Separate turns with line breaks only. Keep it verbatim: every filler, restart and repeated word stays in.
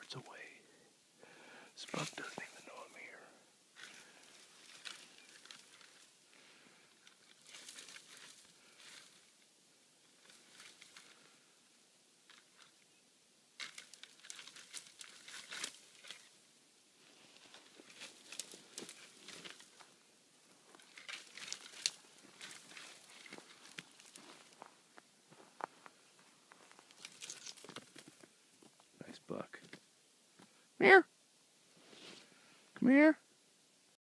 yards away. This buck doesn't even know I'm here. Nice buck. Come here. Come here.